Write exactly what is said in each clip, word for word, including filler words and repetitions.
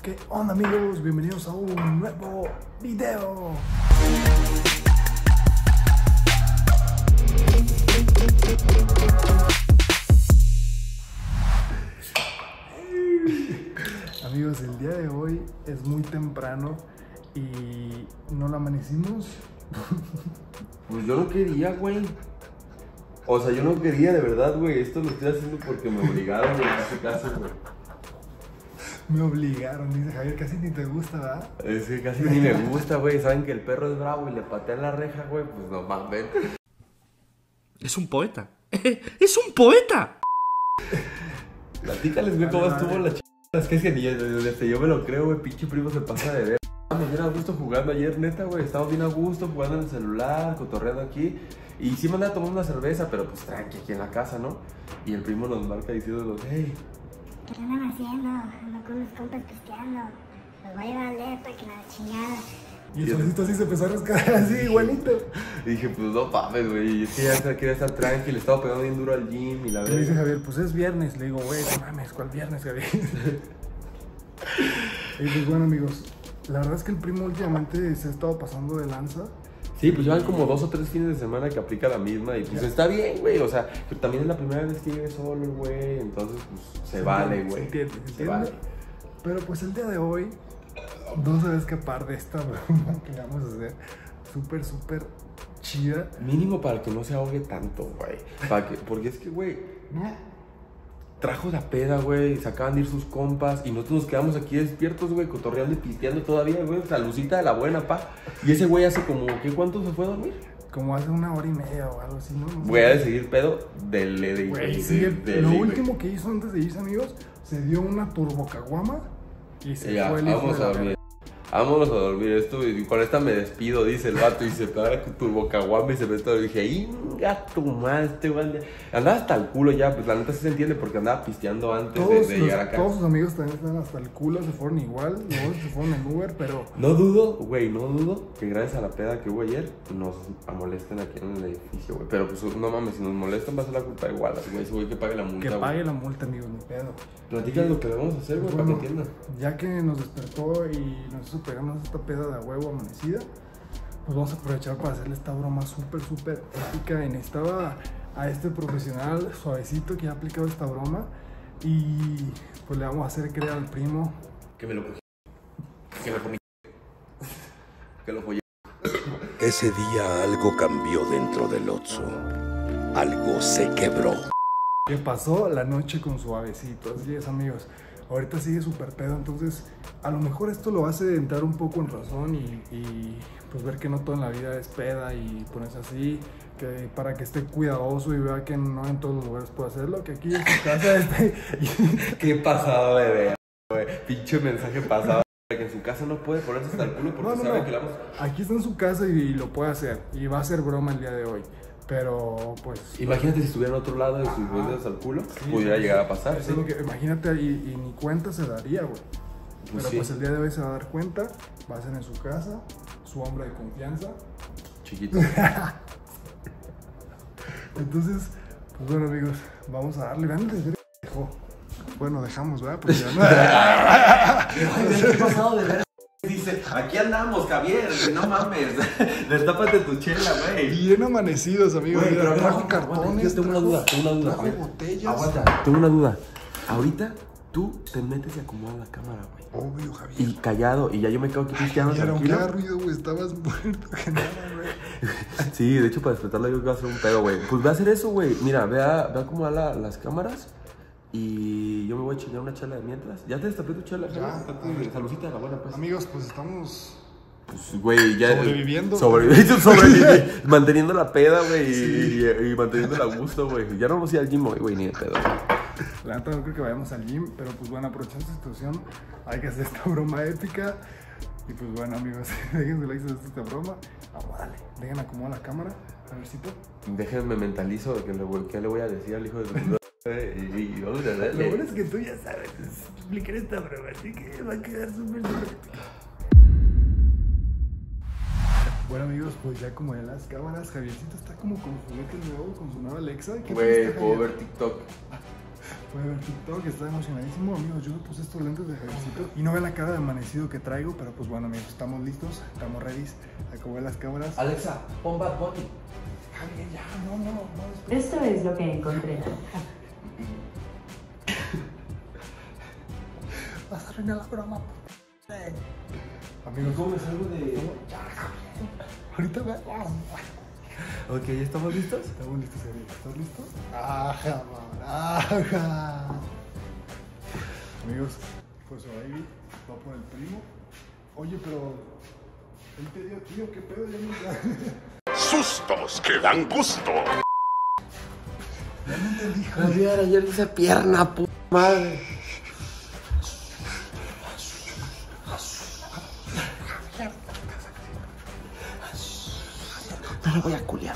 ¿Qué onda, amigos? Bienvenidos a un nuevo video. Amigos, el día de hoy es muy temprano y no lo amanecimos. Pues yo no quería, güey. O sea, yo no quería de verdad, güey. Esto lo estoy haciendo porque me obligaron, güey, en este caso, güey. Me obligaron, dice Javier, casi ni te gusta, ¿verdad? Es que casi ni me gusta, güey. Saben que el perro es bravo y le patean la reja, güey. Pues no mames. Es un poeta. ¡Es un poeta! Platícales, güey, cómo Vale, estuvo vale. la ch... Es que es que ni desde yo me lo creo, güey. Pinche primo se pasa de ver. Estábamos bien a gusto jugando ayer, neta, güey. Estábamos bien a gusto jugando en el celular, cotorreando aquí. Y sí me andaba tomando una cerveza, pero pues tranqui, aquí en la casa, ¿no? Y el primo nos marca diciéndonos, hey, ¿qué andan haciendo? Ando con unos compas pisteando. Los voy a llevar alerta, que la chingada. Y el solcito así se empezó a rascar así, igualito. y dije, pues no mames, güey. Es que ya quería estar tranqui, le estaba pegando bien duro al gym y la Y me dice verdad. Javier, pues es viernes. Le digo, güey, no mames, ¿cuál viernes, Javier? Y pues bueno, amigos, la verdad es que el primo últimamente se ha estado pasando de lanza. Sí, pues llevan como dos o tres fines de semana que aplica la misma y pues Ya. está bien, güey. O sea, pero también es la primera vez que llegue solo el güey, entonces pues se vale, Se güey. entiende, se Se entiende. vale. Pero pues el día de hoy no se va a escapar de esta broma que le vamos a hacer. Súper, súper chida. Mínimo para que no se ahogue tanto, güey. Para que, porque es que, güey, trajo la peda, güey, se acaban de ir sus compas y nosotros nos quedamos aquí despiertos, güey, cotorreando y pisteando todavía, güey. Salucita de la buena, pa. Y ese güey hace como, ¿qué cuánto se fue a dormir? Como hace una hora y media o algo así, ¿no? No sé. Voy a de seguir pedo del de, de, Güey, de- sí, de- el- de- lo güey. último que hizo antes de irse, amigos, se dio una turbocaguama y se Ya, fue el hijo vamos de a la dormir. verga. Vámonos a dormir. Esto, y con esta me despido, dice el vato. Y se para con turbocaguama y se mete. Y dije, ¡inga tu madre! Este güey andaba hasta el culo ya. Pues la neta sí se entiende porque andaba pisteando antes de, Todos, de los- llegar acá. todos sus amigos también están hasta el culo, se fueron igual, luego se fueron en Uber, pero No dudo, güey, no dudo que gracias a la peda que hubo ayer nos molesten aquí en el edificio, güey. Pero pues no mames, si nos molestan va a ser la culpa igual. Así, güey, ese güey que pague la multa, que güey. pague la multa, amigos, ni pedo. Platícales lo que debemos hacer, güey, para Bueno, que entiendan. ya que nos despertó y nos hizo pegarnos esta peda de a huevo amanecida, pues vamos a aprovechar para hacerle esta broma súper, súper épica. Y necesitaba a este profesional suavecito que ha aplicado esta broma. Y pues le vamos a hacer creer al primo. Que me lo cogí. Que me comí. Que lo follé. Ese día algo cambió dentro del Otso. Algo se quebró. Que pasó la noche con suavecito. Así es, amigos. Ahorita sigue súper pedo, entonces a lo mejor esto lo hace entrar un poco en razón y, y pues ver que no todo en la vida es peda y ponerse así, que para que esté cuidadoso y vea que no en todos los lugares puede hacerlo, que aquí en su casa esté... Qué pasado de ver, güey. Pinche mensaje pasado. Que en su casa no puede ponerse hasta el culo porque No, no, sabe no. que la vamos. Aquí está en su casa y, y lo puede hacer y va a ser broma el día de hoy, pero pues... Imagínate si estuviera en otro lado de sus Ajá. dedos al culo, Sí, pudiera pues, llegar a pasar, eso ¿sí? es lo que- imagínate, y, y ni cuenta se daría, güey. Pues Pero sí. pues el día de hoy se va a dar cuenta, va a ser en su casa, su hombre de confianza. Chiquito. Entonces, pues bueno, amigos, vamos a darle. Vean desde dejó. Bueno, dejamos, ¿verdad? Porque ya ¿Qué pasado de ver? Dice, aquí andamos, Javier, no mames. Destápate tu chela, güey. bien amanecidos, amigos. Güey, Mira, pero trajo aguanta, aguanta, cartones, yo tengo una trajo- duda, tengo una duda. trajo A ver, botellas. Aguanta, tengo una duda. Ahorita tú te metes y acomodas la cámara, güey. Obvio, Javier. Y callado, y ya yo me quedo aquí pisteando Y aunque tranquilo. haga ruido, güey, estabas muerto que nada, güey. Sí, de hecho, para despertarla yo creo que va a ser un pedo, güey. Pues ve a hacer eso, güey. Mira, ve a, ve a acomodar la- las cámaras. Y yo me voy a chingar una chela de mientras. ¿Ya te destapé tu chela? Ya. Javier? Saludcita de la buena, pues. Amigos, pues estamos... Pues, güey, ya. Sobreviviendo. Sobreviviendo, sobreviviendo. Manteniendo la peda, güey. Y, y, y manteniendo la gusto, güey. Ya no vamos a ir al gym hoy, güey, ni de pedo. La neta no creo que vayamos al gym, pero pues bueno, aprovechando esta situación, hay que hacer esta broma épica. Y pues bueno, amigos, déjense like si les gusta esta broma. Vamos, dale, dejen acomodar la cámara, a vercito. Déjenme mentalizo de que le, voy- qué le voy a decir al hijo de su puta. Y, y, y vamos a Lo darle. bueno es que tú ya sabes explicar esta broma, así que va a quedar súper, súper épica. Bueno, amigos, pues ya como en las cámaras, Javiercito está como con juguetes nuevos, con su nueva Alexa. ¿Qué Güey, triste, puedo Javier? ver TikTok. fue a ver TikTok, está emocionadísimo. Amigos, yo me puse estos lentes de Javiercito y no ven la cara de amanecido que traigo, pero pues bueno, amigos, estamos listos, estamos ready. Acabé las cámaras. Alexa, pon Bad Bunny. Ah, bien, ya, no, no, no. Esto es lo que encontré. Vas a arruinar la broma. Amigos, ¿Cómo me salgo de...? ahorita vemos. Ok, ¿ya estamos listos? Estamos listos, Eric. ¿Estás listo? Ajá, man. Ajá. Amigos, pues baby va por el primo. Oye, pero él te dio tío, ¿qué pedo? Ya no Sustos que dan gusto. Ya no entendí. Javier, ayer hice pierna, puta madre. No le voy a culiar.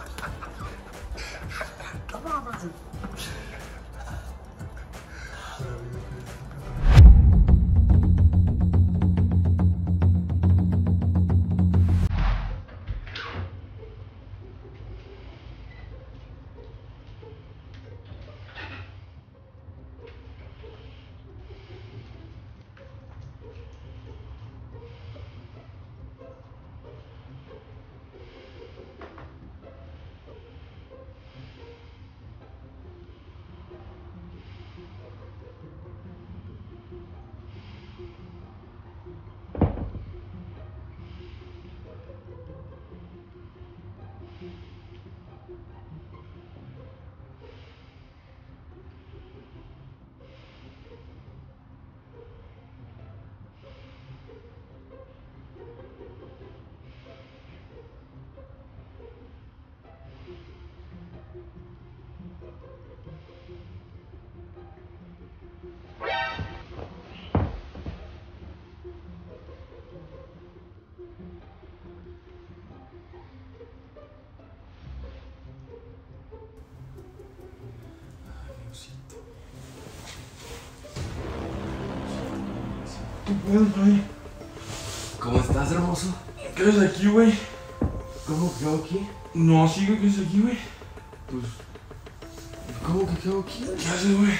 ¿Cómo estás, hermoso? ¿Qué haces aquí, güey? ¿Cómo que hago aquí? No, sí, güey, ¿qué haces aquí, güey? Pues... ¿Cómo que qué hago aquí? ¿Qué haces, güey?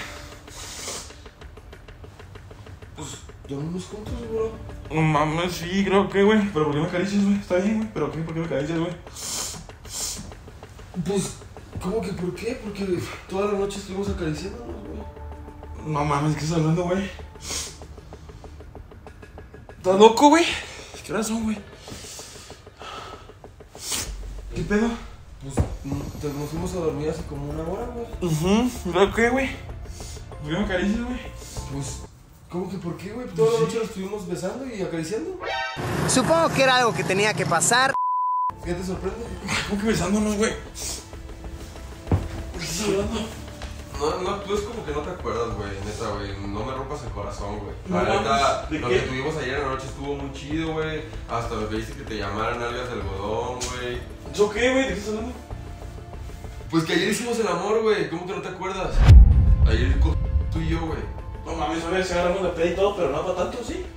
Pues... ¿Dormimos juntos, bro? No mames, sí, creo que, güey. ¿Pero por qué me acaricias, güey? Está bien, güey. ¿Pero qué? ¿Por qué me acaricias, güey? Pues... ¿Cómo que por qué? Porque toda la noche estuvimos acariciándonos, güey. No mames, ¿qué estás hablando, güey? ¿Estás loco, güey? ¿Qué horas son, güey? ¿Qué pedo? Pues nos fuimos a dormir hace como una hora, güey. Uh ¿Pero qué, güey? ¿Por qué me acaricias, güey? Pues... ¿Cómo que por qué, güey? Toda la noche nos estuvimos besando y acariciando. Supongo que era algo que tenía que pasar. ¿Qué te sorprende? ¿Cómo que besándonos, güey? ¿Por qué estás hablando? No, no, tú es como que no te acuerdas, güey, neta, güey. No me rompas el corazón, güey. No, La neta, ¿de lo qué? que tuvimos ayer en la noche estuvo muy chido, güey. Hasta me pediste que te llamaran algas de algodón, güey. ¿Eso qué, güey? ¿De qué estás hablando? Pues que ayer hicimos el amor, güey. ¿Cómo que no te acuerdas? Ayer co- tú y yo, güey. No mames, a ver, se agarramos la peda y todo, pero no para tanto, ¿sí?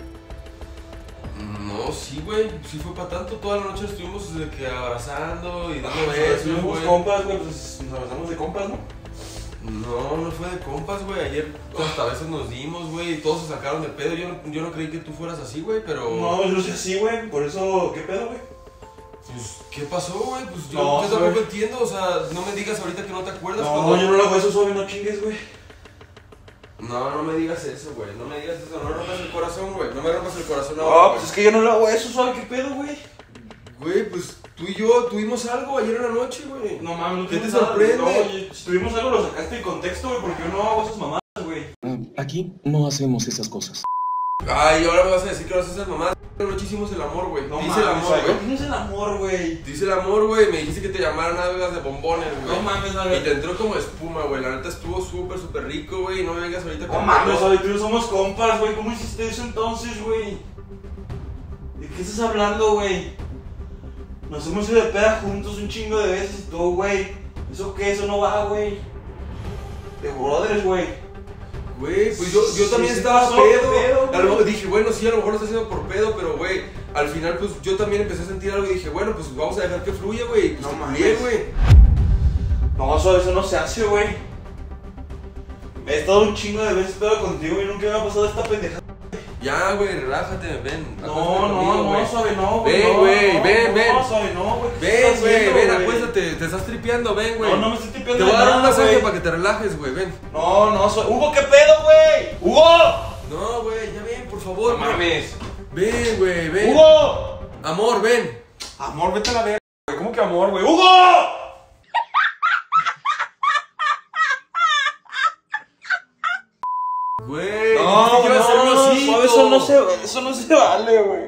No, sí, güey. Sí fue para tanto. Toda la noche estuvimos de que abrazando y dando Ah, besos, Estuvimos güey. compas, güey, pues nos abrazamos de compas, ¿no? No, no fue de compas, güey. Ayer hasta a veces nos dimos, güey. Y todos se sacaron de pedo. Yo no, yo no creí que tú fueras así, güey, pero... No, yo no sé así, güey, por eso, ¿qué pedo, güey? Pues, ¿qué pasó, güey? Pues yo, No, yo ¿sabes? tampoco entiendo. O sea, no me digas ahorita que no te acuerdas. No, cuando- yo no lo hago eso suave, no chingues, güey. No, no me digas eso, güey. No me digas eso. No me rompas el corazón, güey. No me rompas el corazón No, ahora, pues güey. es que yo no lo hago eso suave, ¿qué pedo, güey? Güey, pues tú y yo tuvimos algo ayer en la noche, güey. No mames, no ¿Qué te tuvimos nada, sorprende? No, oye, si tuvimos algo lo sacaste de contexto, güey, porque yo no hago esas mamadas, güey. Aquí no hacemos esas cosas. Ay, ahora me vas a decir que no haces esas mamadas. La noche hicimos el amor, güey. No Dice el mames, amor, güey. güey. ¿Qué es el amor, güey? Dice el amor, güey. Me dijiste que te llamaran algas de bombones, güey. No mames, a Y ver. te entró como espuma, güey. La neta estuvo súper, súper rico, güey. No me vengas ahorita No con... mames, güey, tú y yo somos compas, güey. ¿Cómo hiciste eso entonces, güey? ¿De qué estás hablando, güey? Nos hemos ido de peda juntos un chingo de veces y todo, güey. ¿Eso qué? Eso no va, güey. De brothers, güey. Güey, pues yo, yo Sí, también sí estaba pasó, pedo. ¿qué pedo, A lo güey? mejor dije, bueno, sí, a lo mejor lo está haciendo por pedo, pero güey, al final, pues yo también empecé a sentir algo y dije, bueno, pues vamos a dejar que fluya, güey. Pues No te mames. culié, güey. No, eso, eso no se hace, güey. He estado un chingo de veces pedo contigo y nunca me ha pasado esta pendejada. Ya, güey, relájate, ven. No, acuéstate no, conmigo, no, güey. suave, no, güey. Ven, no, güey, no, ven, no, ven. No, suave, no, güey. ¿qué Ven, estás güey, haciendo, ven, güey? acuéstate, te estás tripeando, ven, güey. No, no me estoy tripeando Te voy a de dar un nada, masaje güey. para que te relajes, güey, ven. No, no, suave. Hugo, ¿qué pedo, güey? ¡Hugo! No, güey, ya ven, por favor. No güey. mames. Ven, güey, ven. ¡Hugo! Amor, ven. Amor, vete a la verga, güey. ¿Cómo que amor, güey? ¡Hugo! Güey, No, dijiste que iba a ser un no, osito. suave, eso no se, eso no se vale, güey.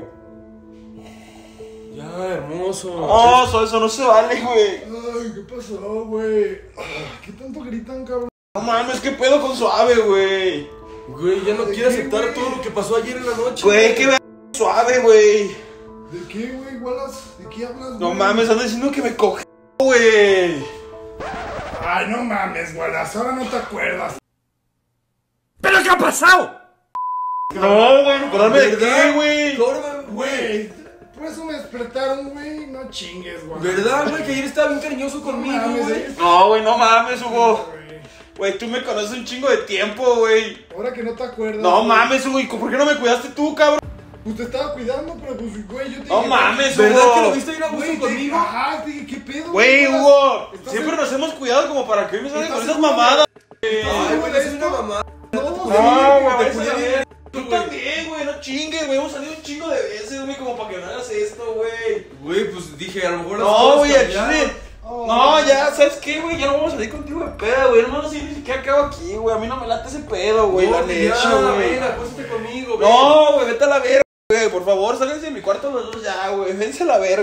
Ya, hermoso. No, suave, eso no se vale, güey. Ay, ¿qué pasó, güey? ¿Qué tanto gritan, cabrón? No mames, ¿qué pedo con suave, güey? Güey, ya no ¿De quiero qué, aceptar güey? todo lo que pasó ayer en la noche. Güey, qué ver suave, güey. ¿De qué, güey, Wallace? ¿De qué hablas, No güey? mames, andas diciendo que me coge, güey. Ay, no mames, Wallace, ahora no te acuerdas. ¿Pero qué ha pasado? No, güey, ¿recordarme de qué, güey? Ahora, Güey, por eso me despertaron, güey. No chingues, güey. ¿Verdad, güey? Que ayer estaba bien cariñoso conmigo, mames, güey. ahí No, güey, no mames, Hugo. Güey, Güey, tú me conoces un chingo de tiempo, güey. ahora que no te acuerdas. No güey. mames, Hugo, ¿y por qué no me cuidaste tú, cabrón? Pues te estaba cuidando, pero pues, güey, yo te No dije, mames, ¿Verdad Hugo. que lo viste ir a gusto güey, te- conmigo? Ajá, te dije, ¿qué pedo? Güey, Wallace? Hugo, ¿Estás siempre seguro? nos hemos cuidado como para que hoy me salgan ¿Estás con esas seguro? mamadas. Ay, güey, es una mamá. No, No, sí, güey, te váyase a cuidé la bien. verga. Tú también, güey, no chingues, güey. Hemos salido un chingo de veces, güey, como para que no hagas esto, güey. Güey, pues dije, a lo mejor las No, cosas güey, al cambiaron. chile. No, ya, ¿sabes qué, güey? Ya no vamos a salir contigo de pedo, güey. Hermano, si ni siquiera acabo aquí, güey. A mí no me late ese pedo, güey. No, La ya, neta, güey. ven, acuéstate conmigo, güey. No, güey, vete a la verga, güey. Por favor, sálganse de mi cuarto los dos ya, güey. Vénse a la verga.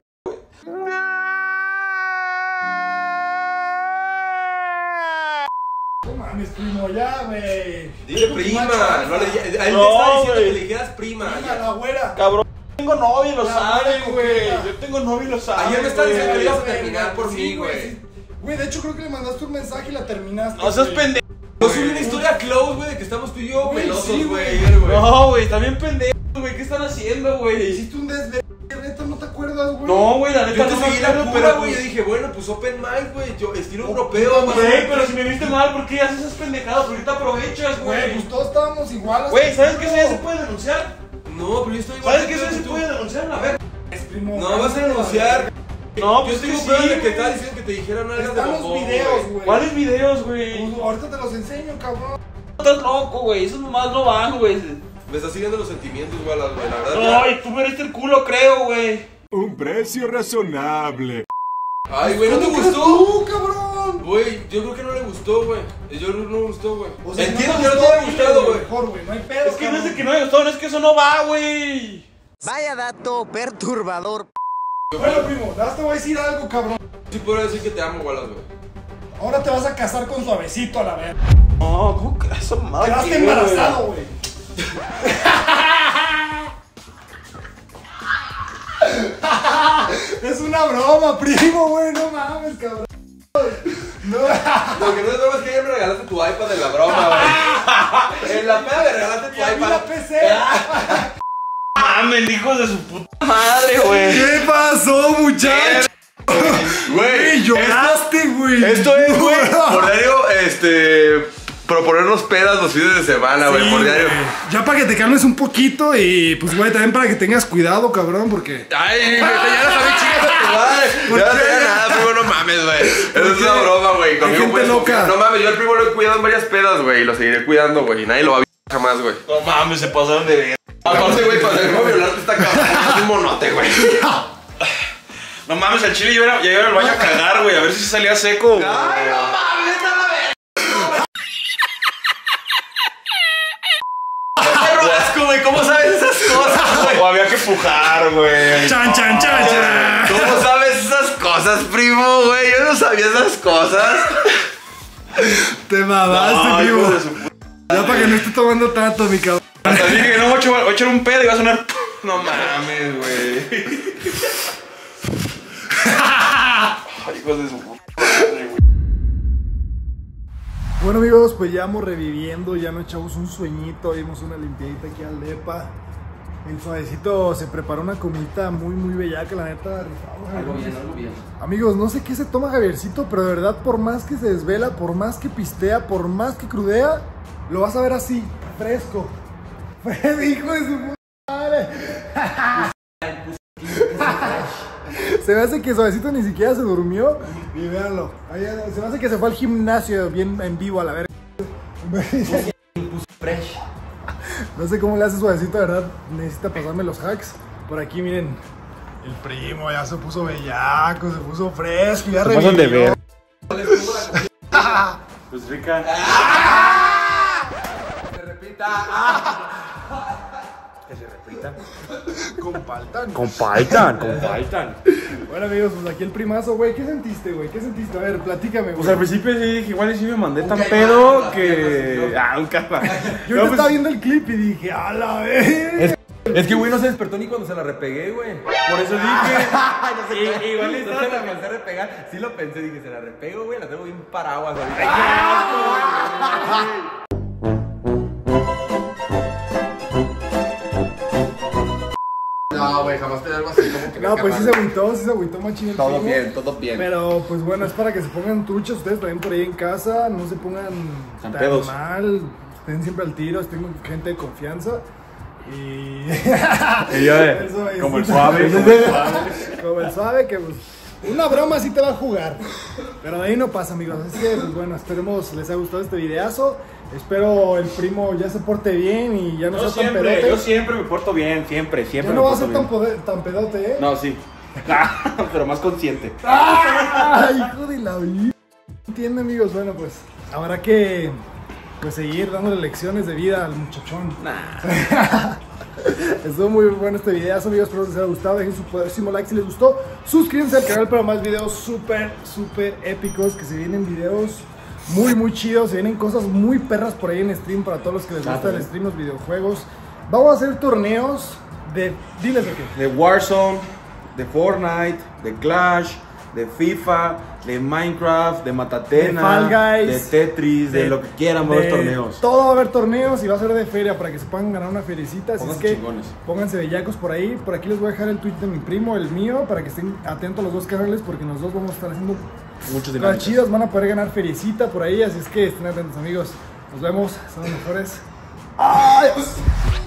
No mames, primo, ya, güey. Dile prima. No, le, a él No, le estaba diciendo güey. que le dijeras prima. Prima, la güera. Cabrón, tengo novio y lo La saben, buena güey. coqueta. Yo tengo novio y lo saben. Ayer me estaba güey. diciendo que ibas a Güey, terminar por sí, mí, güey, güey. sí. Güey, de hecho creo que le mandaste un mensaje y la terminaste. No seas güey. pendejo. Yo subí una historia close, güey, de que estamos tú y yo, Güey, pelosos, sí, güey. güey. ayer, güey. No, güey, también pendejo, güey. ¿Qué están haciendo, güey? Hiciste un desvergue, neta, ¿no te acuerdas, güey? No, güey, la Yo neta te no me seguí la acuerdo, cura, pero güey. Yo pues. dije, bueno, pues open mind, güey. Yo, estilo Oh, europeo, puta güey. Güey, pero si me viste mal, ¿por qué haces esas pendejadas? ¿Por qué te aprovechas, Güey, güey? pues todos estábamos igual. Güey, ¿sabes qué? Eso ya se puede denunciar. No, pero yo estoy igual. ¿Sabes qué? de Eso ya pedo se que puede tú. denunciar, a ver. Primo, No, vas a denunciar. No, Yo pues estoy que un pedo sí, de que güey. estaba diciendo que te dijeran algo de Están los bocón, videos, güey. güey. ¿Cuáles videos, güey? Pues, ahorita te los enseño, cabrón. Estás loco, güey. Esos nomás no van, güey. Me estás siguiendo los sentimientos, güey, la, güey, la verdad. Ay, tú me diste el culo, creo, güey. Un precio razonable. Ay, güey, ¿no te ¿Cómo crees gustó? tú, cabrón? Güey, yo creo que no le gustó, güey. Yo creo que no le gustó, güey. O sea, Entiendo si que no te gustó, haya gustado, dile, güey. Mejor, güey, no hay pedo. Es que no es de cabrón. que no me gustó, no es que eso no va, güey. Vaya dato perturbador. Bueno, primo, nada más te voy a decir algo, cabrón. Sí podría decir que te amo, Wallace, güey. Ahora te vas a casar con suavecito a la verga. No, ¿cómo que eso más? Quedaste embarazado, güey. Es una broma, primo, güey, no mames, cabrón. No. Lo que no es broma es que ayer me regalaste tu iPad de la broma, güey. En la peda me regalaste tu Y a mí iPad. la P C. Mamen, hijos de su puta madre, güey. ¿Qué pasó, muchacho? Güey, Lloraste, güey. esto es, güey, por diario, este, proponernos pedas los fines de semana, güey, Sí, por diario. güey. Ya para que te calmes un poquito y pues, güey, también para que tengas cuidado, cabrón, porque... Ay, güey, ya no sabía chingas a tu madre. ¿Por Ya no qué? sabía nada, primo, no mames, güey. Eso es qué? una broma, güey. Conmigo gente puedes loca. confiar. No mames, yo al primo lo he cuidado en varias pedas, güey, y lo seguiré cuidando, güey. Y nadie lo va a violar jamás, güey. No mames, se pasaron de ver. Aparte, güey, cuando vengo a violarte está cabrón. Es un monote, güey. No mames, al chile yo iba, ya iba al baño a cagar, güey, a ver si salía seco. Ay, no mames, está la verga. Qué asco, güey, ¿cómo sabes esas cosas, güey? O había que pujar, güey. Chan, chan, chan, chan. ¿Cómo sabes esas cosas, primo, güey? Yo no sabía esas cosas. Te mamaste, Ay, primo. hijo de su puta. Ya para que no esté tomando tanto, mi cabrón. Hasta dije que no, voy a echar- voy a echar un pedo y va a sonar. No mames, güey. Ay, hijos de su puta madre, güey. Bueno, amigos, pues ya vamos reviviendo, ya nos echamos un sueñito, dimos una limpiadita aquí al depa. El Suavecito se preparó una comidita muy, muy bellaca, la neta. Rifado, Algo bien, algo bien. Amigos, no sé qué se toma Javiercito, pero de verdad, por más que se desvela, por más que pistea, por más que crudea, lo vas a ver así, fresco. Hijo de su puta madre. Se me hace que Suavecito ni siquiera se durmió. Y véanlo. Ahí, se me hace que se fue al gimnasio bien en vivo a la verga. Fresh. No sé cómo le hace Suavecito, de verdad. Necesita pasarme los hacks. Por aquí, miren. El primo ya se puso bellaco, se puso fresco. Ya Se pasan de ver. Pues rica. Que se repita. Que se repita. Compartan. Compartan, compartan. Bueno, amigos, pues aquí el primazo, güey. ¿Qué sentiste, güey? ¿Qué sentiste? A ver, platícame, güey. Pues al principio sí dije, igual sí me mandé tan pedo que... Ah, un capa. Yo no, estaba viendo el clip y dije, a la vez. Es que, güey, no se despertó ni cuando se la repegué, güey. Por eso dije... no igual no estaba se la también. alcancé a repegar. Sí lo pensé, dije, se la repego, güey, la tengo bien paraguas ahorita. No, güey, jamás te algo así como que me No, pues sí acaban. se agüitó, sí se agüitó machín el Todo primo. bien, todo bien. Pero pues bueno, es para que se pongan truchas ustedes también por ahí en casa, no se pongan Tan tan pedos. mal, estén siempre al tiro, estén con gente de confianza. Y, Y yo de, Eso es. como el suave, como el suave. Como el suave que pues una broma sí te va a jugar. Pero de ahí no pasa, amigos. Así que pues bueno, esperemos les haya gustado este videazo. Espero el primo ya se porte bien y ya no Yo sea tan siempre, pedote. yo siempre me porto bien, siempre, Ya siempre no me va a porto ser tan, bien. poder- tan pedote, ¿eh? No, sí. Pero más consciente. ¡Ay, hijo de la vida! Entiende, amigos. Bueno, pues habrá que pues, seguir dándole lecciones de vida al muchachón. Nah. Estuvo muy bueno este videazo, amigos. Espero que les haya gustado. Dejen su poderísimo like si les gustó. Suscríbanse al canal para más videos súper, súper épicos. Que se vienen videos muy, muy chidos. Se vienen cosas muy perras por ahí en stream para todos los que les gusta el stream, los videojuegos. Vamos a hacer torneos de... Diles de qué. De Warzone, de Fortnite, de Clash, de FIFA, de Minecraft, de Matatena, De Fall Guys, de Tetris, de, de- lo que quieran, va a haber de torneos. Todo va a haber torneos y va a ser de feria para que se puedan ganar una feriecita. Así es Pónganse que chingones. pónganse bellacos por ahí. Por aquí les voy a dejar el tweet de mi primo, el mío, para que estén atentos a los dos canales porque los dos vamos a estar haciendo Muchas cosas dinámicas. chidas. Van a poder ganar feriecita por ahí. Así es que estén atentos, amigos. Nos vemos. Son los mejores. Adiós.